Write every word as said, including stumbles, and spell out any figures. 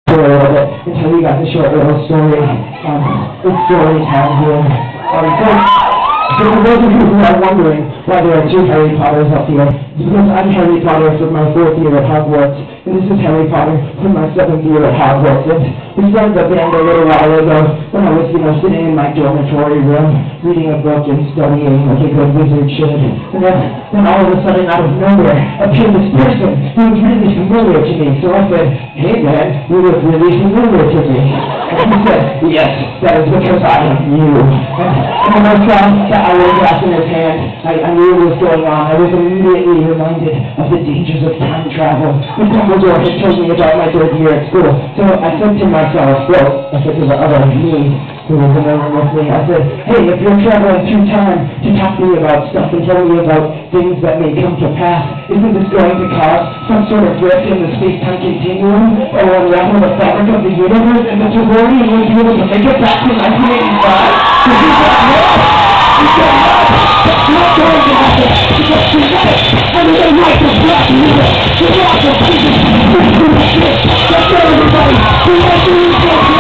a little bit and tell you guys a short little story. Um, it's story time here. Um, so, so for those of you who are wondering why there are two Harry Potters up here, because I'm Harry Potter from my fourth year at Hogwarts, and this is Harry Potter from my seventh year at Hogwarts. And we started the band a little while ago when I was, you know, sitting in my dormitory room, reading a book and studying like a good wizard should. And then, then all of a sudden, out of nowhere, appeared this person who was really familiar to me. So I said, "Hey man, you look really familiar to me." And he said, "Yes, that is because I am you." And, and when I saw the hourglass in his hand, I, I knew what was going on. I was immediately reminded of the dangers of time travel. When Dumbledore had told me about my third year at school. So I said to myself, well, I said to the other me, who was in the room with me, I said, "Hey, if you're traveling through time to talk to me about stuff and tell me about things that may come to pass, isn't this going to cause some sort of rift in the space-time continuum or unravel the fabric of the universe, and that you're worried you won't be able to make it back to nineteen eighty-five? So he said, no. He said, no. That's not going to happen. Because tonight, I'm going to write the black mirror. The rock of Jesus. That's it, everybody. We want to use